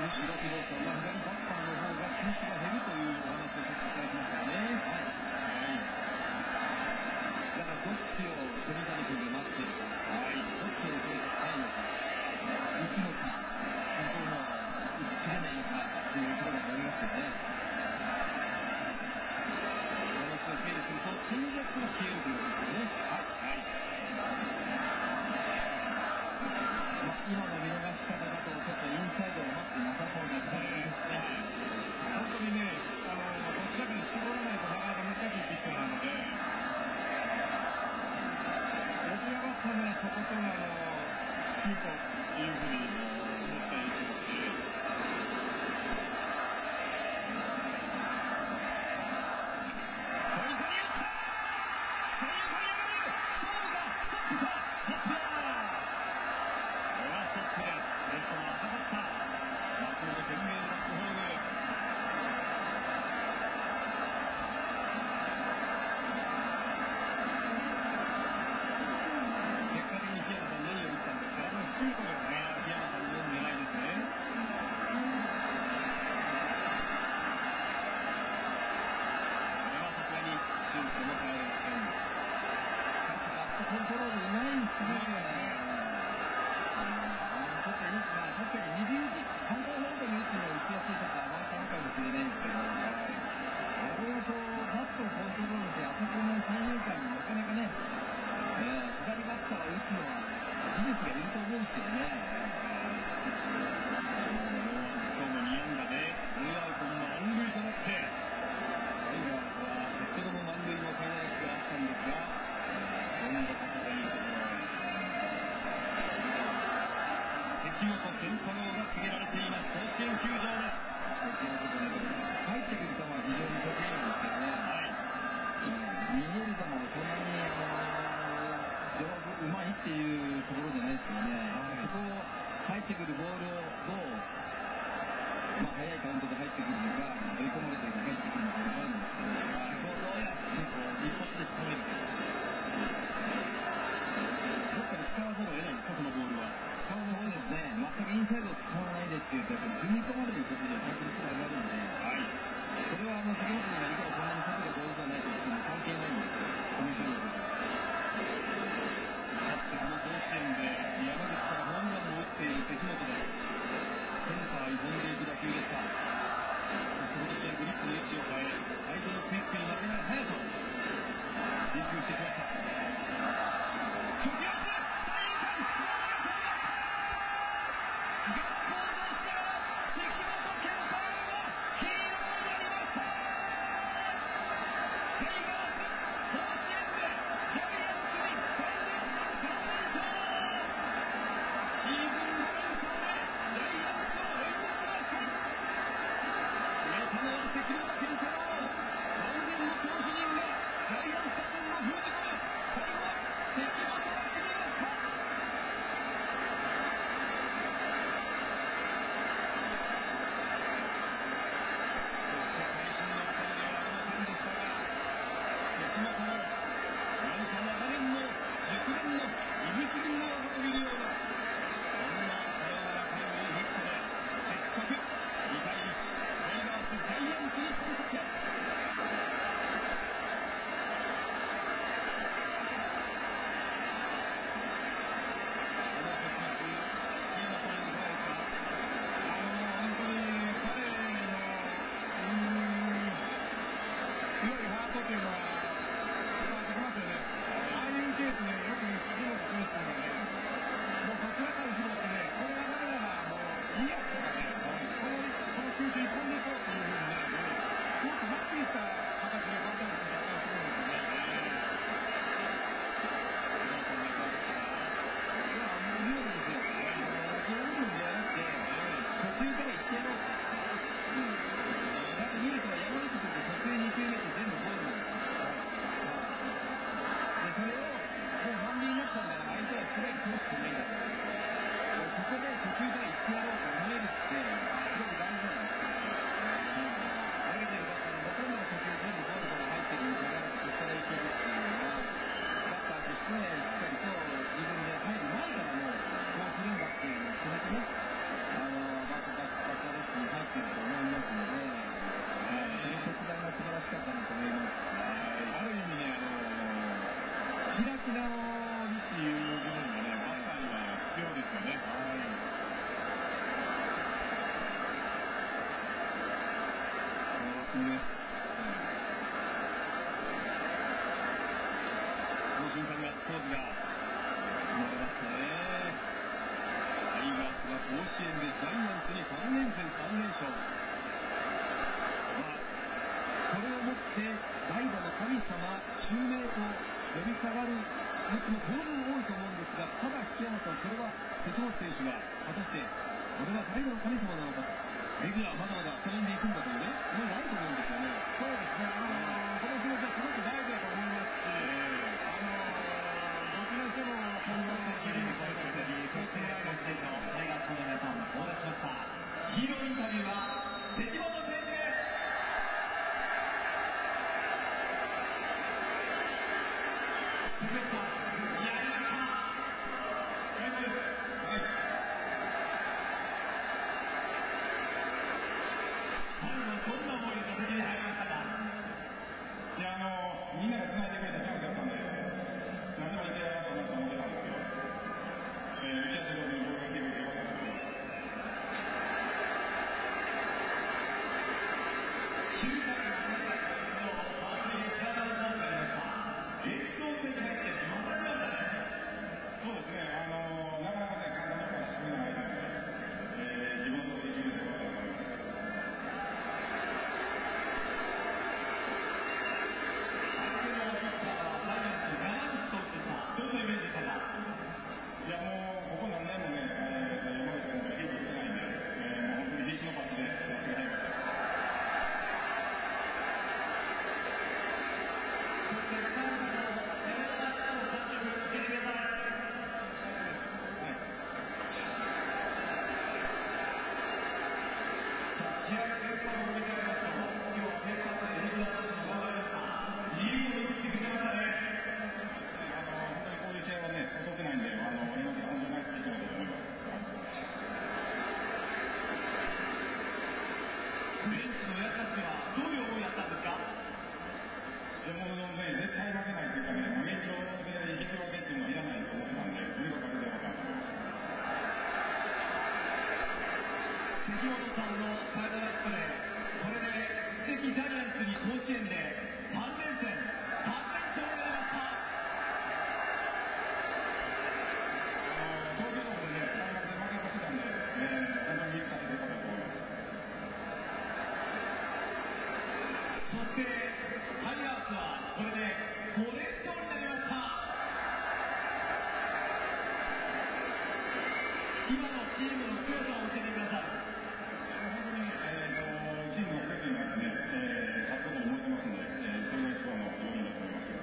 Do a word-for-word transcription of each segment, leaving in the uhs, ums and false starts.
むしろ工藤さんは左バッターの方が球種が減るというお話をさっきいただきましたよね。はい、はい、 だからどっちを鳥谷君が待ってるか、はい、どっちを手がしたいのか、打つのか、そこも打ち切れないのかというところだと思いますけどね。 話を整理するとチェンジアップが消えるということですよね。はい、はい、 まあ、今の見逃し方だとちょっとインサイドを待ってなさそうな感じですね。 本当にね、あのどちらかに絞らないとなかなか難しいピッチャーなので、僕がバッターならとことんあのシュートっていうふうに思ったりするので。シュートですね。檜山さんの狙いですね。これはさすがにシュートも変えられません。 しかしバットコントロールうまいですね。ちょっといい、まあ確かに右打ち、反対方向に打つの打ちやすいとか甘い球かもしれないんですけど、あれをこうバットをコントロールしてあそこの三遊間になかなかね、えー、左バッターを打つのは技術がいると思うんですけどね。 今日もに安打でツーアウト満塁となって、タイガースは先ほども満塁のサインアウトがあったんですが、今度こそというところ、関本健太郎が告げられています甲子園球場です。 関本君入ってくる球は非常に得意なんですけどね、はい、うん、逃げる球はそんなにあの上手、うまいっていうところじゃないですけどね、はい、そこを入ってくるボールをどう、まあ、早いカウントで入ってくるのか、追い込まれて入ってくるのか分かるんですけど、そこをどうやってこう一発で仕留めるか、 どっかで使わざるを得ないんですか、そのボールは。 そうですね、全くインサイドを使わないでっていうと、踏み込まれることで確率が上がるので、はい、それはあの杉本君がいいからそんなに速度が上手じゃないと言っても関係ないんですよ、踏み込むことは。 かつてこの甲子園で山口からホームランを打っている関本です。センターに飛んでいく打球でした。そして今年はグリップの位置を変え、相手のクイックに負けない速さを追求してきました。初球打つ、三遊間、ガッツポーズをしながら関本健太郎がヒーローになりました。タイガース甲子園でジャイアンツにさんれんせんさんれんしょう、シーズンごれんしょうでジャイアンツを追い抜きました。決めたのは関本健太郎。完全の投手陣がジャイアンツ打線を封じ込め、最後は関本が決めました。そして会心の当たりではありませんでしたが、関本もなんか長年の熟練のいぶし銀の技を見るような、そんなサヨナラタイムリーヒットで決着。にたいいち、タイガースジャイアンツにさんたくめ。 見ると山口君って初球に球目って全部ボールなんですよ。 素晴らしかったなと思います。 ある意味ね、あのー、開き直りっていう部分がね、バッターには必要ですよね。はい。このバッティングです。この瞬間にガッツポーズが生まれましたね。タイガースが甲子園でジャイアンツにさんねん戦さん連勝。まあ、これをもって代打の神様襲名と呼びたがるやつも当然多いと思うんですが、ただ檜山さん、それは瀬戸内選手が果たして俺は代打の神様なのかと、レギュラーまだまだスタメンで行くんだというね、思いがあると思うんですよね。 そうですね、あのー、その気持ちはすごく大事だと思いますし、えー、あのー、どちらにしても今後の次に対するそして来年のタイガースの皆さんお待ちしました。ヒーローインタビューは関本選手です。セクレットやりました。最高です。はい。最後どんな思いで打席に入りましたか？ いや、あのみんなが繋いでくれたチャンスだったんで、何でもいけるかなと思ってたんですけど、えー、打ち合わせ通りにボールが来てくれてよかったと思います。 きゅうかいの大会の出場、バッテリーフライアウトになりました。延長戦に入ってまた来ましたね。 そうですね、あのなかなかね、簡単なことはしてくれないので、えー、自分のところでできるところだと思います。 どんなイメージでしたか？ いや、もうここ何年もね、えー、山口君がヒット打ってないんで、えー、もう本当に必死のパッチでやらせていただきました。 そしてスタートの攻め方の感触教えてください。さあ、試合連覇を迎えますと、今日は先発でレギュラーとしても頑張りました。いいことを口にしてましたね。 こういう試合はね、落とせないんで、あの今まで本当にナイスピッチングだと思います。 ベンチの親たちはどういう思いだったんですか？ いや、もうね、絶対負けないというかね、もう延長で引き分けっていうのはいらないと思ってたんで、とにかく勝てたらよかったと思います。 関本さんのサイドラップで、これで宿敵ジャイアンツに甲子園でさん連戦、さん連勝になりました。 東京ドームでね、開幕で負け越してたんで、えー、本当にみっつ勝ててよかったと思います。 そしてタイガースはこれでご連勝になりました。今のチームの強さを教えてください。 本当にね、えー、とチームが一つになってね、えー、勝つことに燃えてますんで、えー、それが一番の要因だと思いますけど。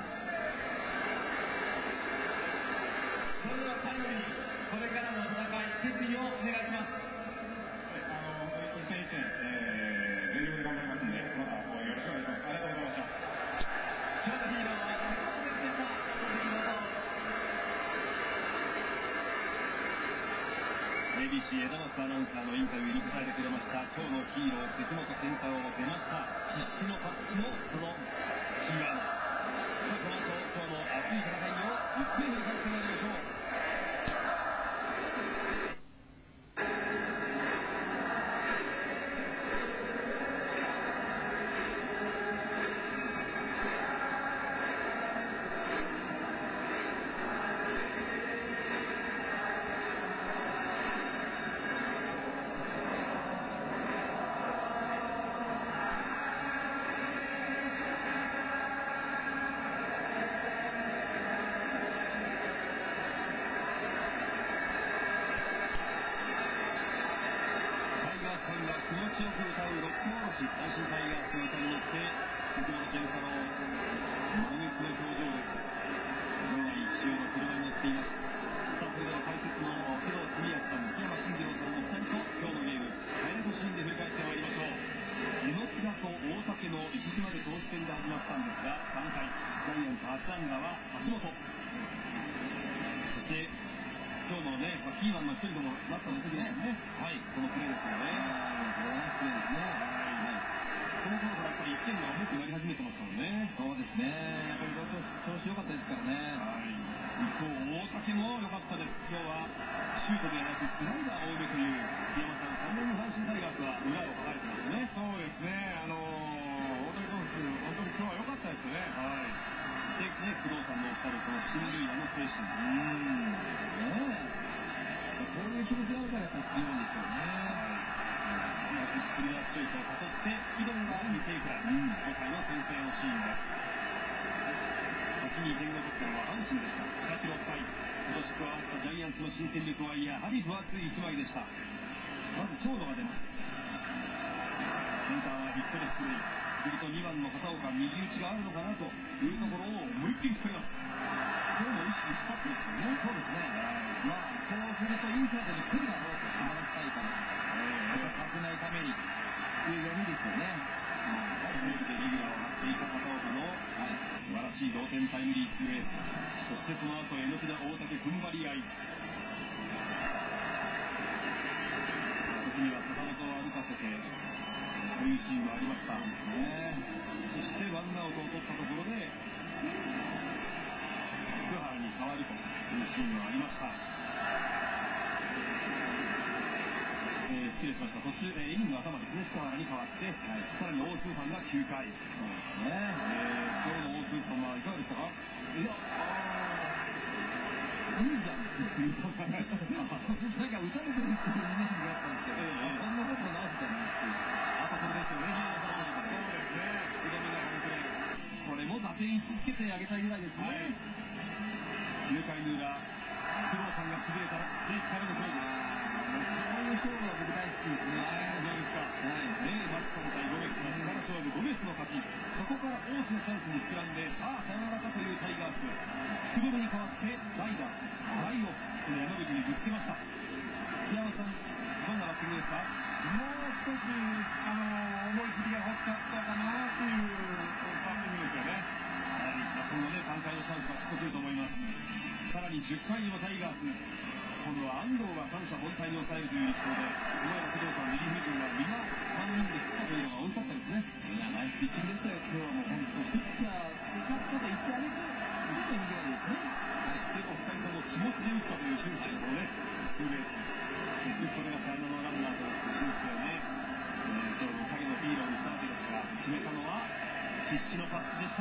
それでは最後にこれからの戦い、決意をお願いします。 はい、あの本当に一戦一戦、えー、全力で頑張りますんで、またよろしくお願いします。ありがとうございました。 今日のヒーローは関本選手でした。 エービーシー 枝松アナウンサーのインタビューに答えてくれました。今日のヒーロー関本健太郎出ました。必死のパッチのそのキーワード。さあ、この後今日の熱い戦いをゆっくり振り返ってまいりましょう。気持ちよく歌うロックおろし、阪神タイガースの歌に乗って関本健太郎、満月の表情です。場内一周の車に乗っています。さあ、それでは解説の工藤公康さん、檜山慎次郎さんのふたりと今日のゲームハイライトシーンで振り返ってまいりましょう。江ノ津賀と大竹の行き詰まる投手戦で始まったんですが、さんかいジャイアンツ初安打は橋本、そして今日のね、まあ、キーマンの一人でもなったんですけどね、はい、このプレーですよね。 ナイスプレーですね。 はこの頃からやっぱりいってんが重くなり始めてましたもんね。 そうですね、やっぱり調子良かったですからね。 はい、一方、大竹も良かったです。今日はシュートではなくスライダー多めという、檜山さん、完全に阪神タイガースは裏をかかれてましたね。 そうですね、あのー、大谷投手、本当に今日は良かったですよね。 はい。で、ね、工藤さんのおっしゃるこの進塁打の精神。 うん。ねえ。こういう気持ちがあるからやっぱり強いんですよね。 クリアスチョイスを誘って挑んだ犠牲フライ、うん、ごかいの先制のシーンです。先に点を取ったのは阪神でした。しかしろっかい、今年加わったジャイアンツの新戦力はやはり分厚いいちまいでした。まず長野が出ます。センターはヒットで出塁。するとにばんの片岡、右打ちがあるのかなというところを思いっきり引っ張ります。今日も意識引っ張ってますよね。 そうですね、まあ、そうするとインサイドに来るだろうと話したいから、えー、させないためにという読みですよね。 西武でレギュラーを張っていた片岡の、はい、素晴らしい同点タイムリーツーベース、そしてその後榎田、大竹踏ん張り合い、時には坂本を歩かせてというシーンもありました、ね、そしてワンアウトを取ったところで福原に変わるというシーンもありました。えー、失礼しました。途中、えー、イニング頭ですね、福原に変わって、はい、さらに大須ファンがきゅうかい、そうですね、えー、今日の大須ファンはいかがでしたか？いや、 いいじゃんっていうなんか打たれてるっていうイメージがあったんですけど、えー、そんなことないじゃないっていう。 あとこれですよね、そうですね、うどめが本当にこれも打点位置つけてあげたいぐらいですね、はい、きゅうかいの裏、工藤さんがしびれたら、ね、力の勝負、 こういう勝負は僕大好きですね。 そうですか、はい、ね、マッソン対ゴメスの力勝負、ゴメスの勝ち、そこから大きなチャンスに膨らんで、さあサヨナラかというタイガース、福留に代わって代打、ライをこの山口にぶつけました。檜山さん、どんなバッティングですか？ もう少し、あのー、思い切りが欲しかったかなというバッティングですよね。 はい、まあ、今後ね、挽回のチャンスがきっと来ると思います。さらにじゅっかいにもタイガース、今度は安藤が三者凡退に抑えるという力投で、小山工藤さん、リリーフ陣が皆さんにんでヒットというのが大きかったですね。 いや、ナイスピッチングでしたよ。今日はもう本当ピッチャーで勝ったと言ってあげて、出てみるわけですね。 そしてお二人とも気持ちで打ったという俊介のね、ツーベース。結局これがサヨナラのランナーとなって俊介をね、えー、今日の影のヒーローにしたわけですが、決めたのは必死のパッチでした。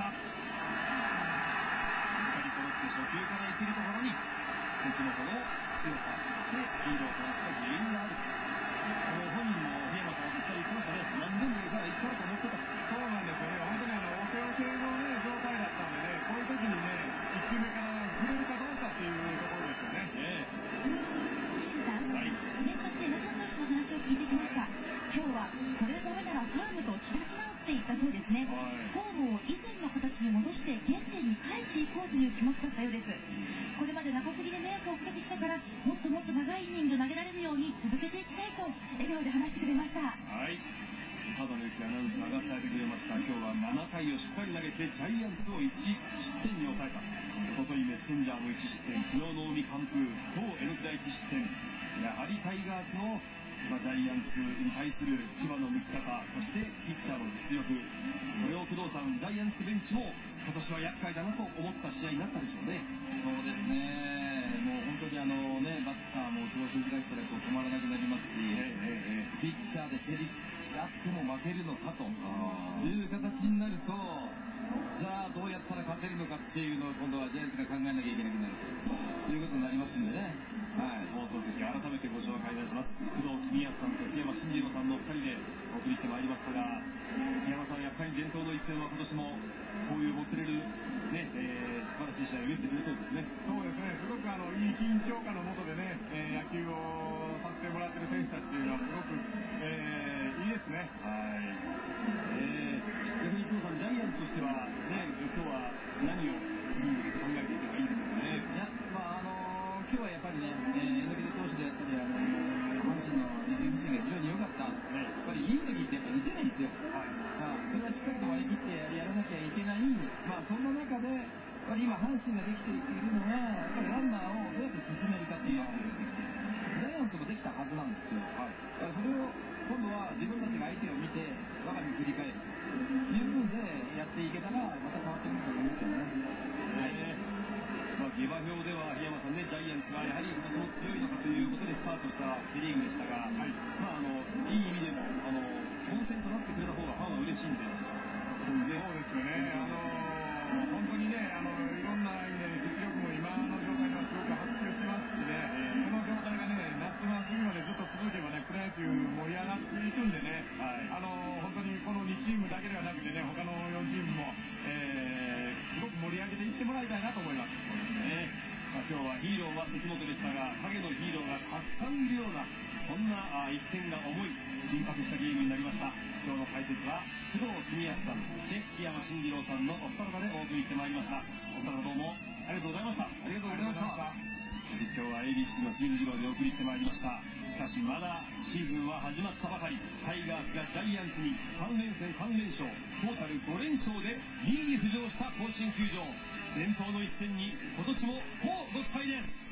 ふたり揃って初球から生きるところに関本の強さ、そしてヒーローとなった原因がある。もう本人も檜山さんとしたら言ってましたね。何でもいいから行くからと思ってた。 そうなんですよね。本当にあのお手お手のね状態だったんでね、こういう時にね、いっきゅうめから振れるかどうかっていうところですよね。ええ。 清水さん、はい、先発中投手の話を聞いてきました。今日はこれがダメならファームと開き直っていったそうですね。はい、フォームを以前の形に戻して原点に帰っていこうという気持ちだったようです。これまで中継ぎで迷惑をかけてきたから、もっともっと長いイニング投げられるように続けていきたいと笑顔で話してくれました。 はい、ただのゆきアナウンサーが伝えてくれました。今日はななかいをしっかり投げてジャイアンツをいち失点に抑えた。おとといメッセンジャーもいち失点、昨日の近江完封、今日榎田いち失点。やはりタイガースの、まあ、ジャイアンツに対する牙の抜き方、そしてピッチャーの実力、これを工藤さん、ジャイアンツベンチも今年は厄介だなと思った試合になったでしょうね。 そうですね、もう本当にあのね、バッターも調子難しさでこう止まらなくなりますし、ええええ、ピッチャーで競り合っても負けるのかという形になると、じゃあどうやったら勝てるのかっていうのを今度はジャイアンツが考えなきゃいけなくなるということになりますんでね。 はい、放送席改めてご紹介いたします。工藤公康さんと檜山慎二郎さんのお二人でお送りしてまいりましたが、檜山さん、やっぱり伝統の一戦は今年もこういうもつれる、ねえー、素晴らしい試合を見せてくれそうですね。 そうですね、すごくあのいい緊張感の下でね、えー、野球をさせてもらっている選手たちというのはすごく、えー、いいですね。 はい、えー、逆に工藤さん、ジャイアンツとしては、ね、今日は何を次に向けて考えていけばいいんでしょうかね。 いや、まああのー、今日はやっぱりね、えー、榎田投手であったり、あのー、阪神のリリーフ陣が非常に良かった、ね、やっぱりいい時ってやっぱ打てないんですよ。はい、まあ、それはしっかりと割り切ってやらなきゃいけない。まあそんな中でやっぱり今阪神ができているのは、やっぱりランナーをどうやって進めるかっていうのができて、ジャイアンツもできたはずなんですよ。はい、だからそれを今度は自分たちが相手を見て我が身振り返る。 また変わってくると思いますよね。はい。 まあ、下馬評では檜山さんね、ジャイアンツがやはり今年も強いのかということでスタートしたセ・リーグでしたが、はい、まああのいい意味でもあの混戦となってくれた方がファンは嬉しいんで、 そうですよね。あの本当にね、あのいろんな意味で実力も今の状態ではすごく発揮してますしね、えー、この状態がね、夏の過ぎまでずっと続けばね、プロ野球盛り上がっていくんでね、はい、あの本当にこのにチームだけではなくてね、他のよんチームも、えー、すごく盛り上げていってもらいたいなと思います。 そうですね。まあ、今日はヒーローは関本でしたが、影のヒーローがたくさんいるような、そんなあ一点が重い緊迫したゲームになりました。今日の解説は工藤公康さん、そして檜山慎次郎さんのお二方でお送りしてまいりました。お二方どうもありがとうございました。 ありがとうございました。 実況は エービーシー の慎次郎でお送りしてまいりました。しかしまだシーズンは始まったばかり。タイガースがジャイアンツにさん連戦さん連勝、トータルご連勝でにいに浮上した甲子園球場。伝統の一戦に今年も乞うご期待です。